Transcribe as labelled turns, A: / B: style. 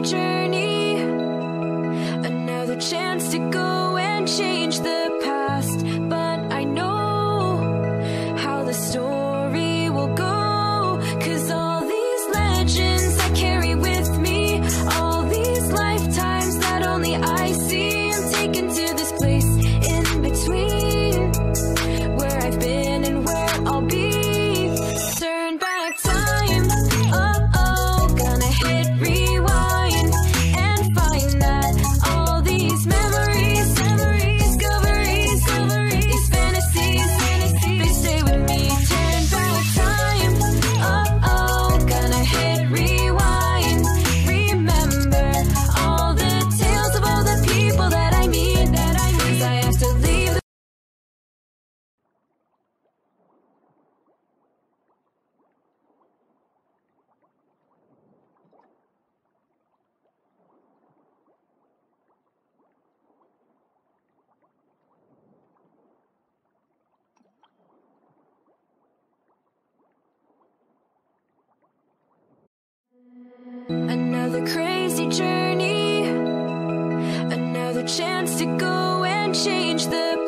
A: journey, another chance to go and change the past. But I know how the story will go, 'cause all these legends I carry with me, all these lifetimes that only I see, I'm taken to this place in between, where I've been and where I'll be. Turn back time, oh, gonna hit rewind and find that all these memories, discoveries, these fantasies, they stay with me. Turn back time, oh, gonna hit rewind, remember all the tales of all the people that I meet, 'cause I have to leave. Another crazy journey, another chance to go and change the